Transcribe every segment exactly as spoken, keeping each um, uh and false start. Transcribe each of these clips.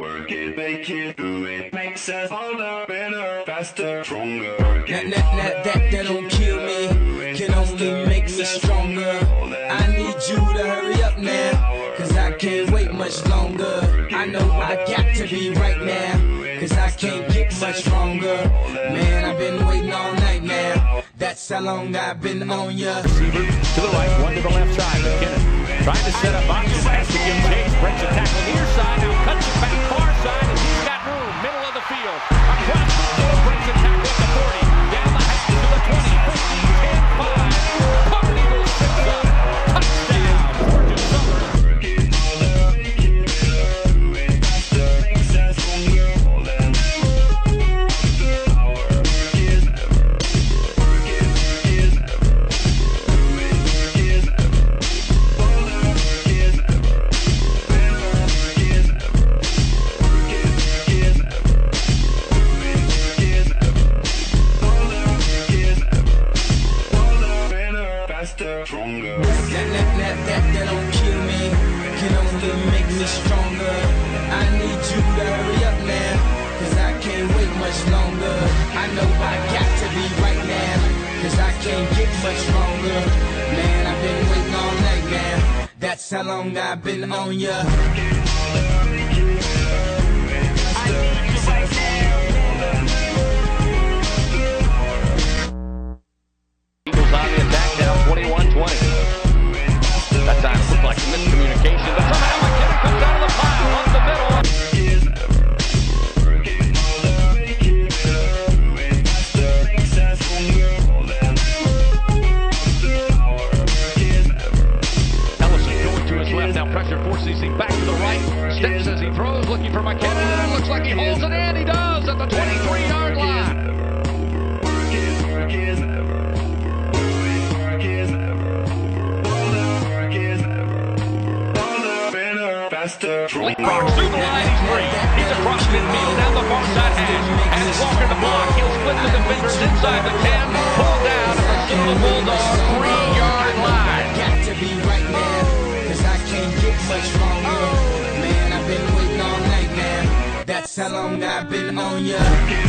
Work it, make it, do it. Makes us harder, better, faster, stronger. That, that, that, that, that don't kill me, can only make me stronger. I need you to hurry up now, cause I can't wait much longer. I know I got to be right now, cause I can't get much stronger. Man, I've been waiting all night now, that's how long I've been on ya. Receiver to the right, one to the left side. McKinnon trying to set up box pass to give chase, breaks a tackle near side, now cuts it back far side, and he's got room, middle of the field. Across the field, breaks a tackle at the forty, down the half to the twenty, fifteen, ten, five. Covered Eagles six up, touchdown, Georgia Southern. Stronger. That, that, that, that, that don't kill me, can only make me stronger. I need you to hurry up now, cause I can't wait much longer. I know I got to be right now, cause I can't get much stronger. Man, I've been waiting all night now, that's how long I've been on ya. twenty-one twenty. That time it looked like a miscommunication, but somehow McKinnon comes out of the pile up the middle. Ellison going to his left, now pressure forces him back to the right. Steps as he throws, looking for McKinnon. Looks like he holds it in. He does at the twenty-three yard line. Leapfrog through the line, he's free. He's across midfield, down the far side hash. Has Walker to block. He'll split the defenders inside the ten. Pull down at the Silver Bulldog three-yard line. Got to be right now, cause I can't get much stronger. Man, I've been waiting all night now, that's how long I've been on ya.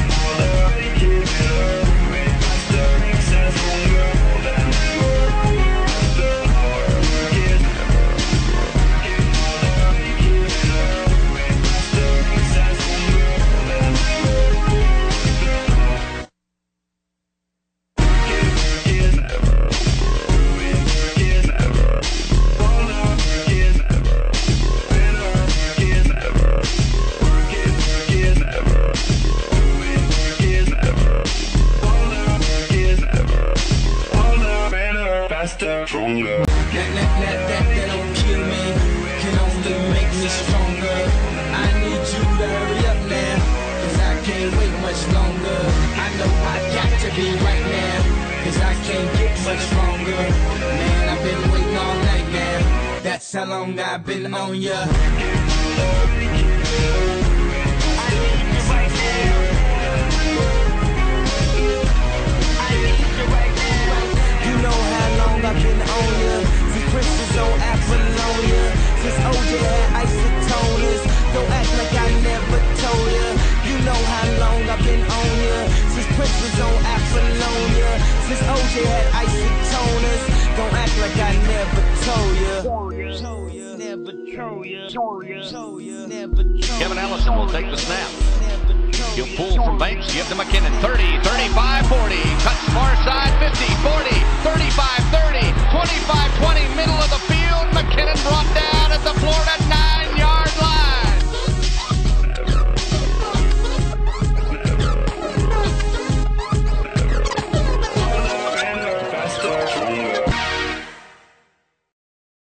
Stronger. That, that, that, that, that don't kill me, can only make me stronger. I need you to hurry up now, cause I can't wait much longer. I know I got to be right now, cause I can't get much stronger. Man, I've been waiting all night now, that's how long I've been on ya. You know how long I've been on ya, since Prince was on Apollonia, since O J had isotoners. Don't act like I never told ya. You know how long I've been on ya, since Prince was on Apollonia, since O J had isotoners. Don't act like I never told ya. Told ya, never told ya. Told ya, never told ya. Kevin Ellison will take the snap. He'll pull from Banks, give to McKinnon. thirty, thirty-five, forty.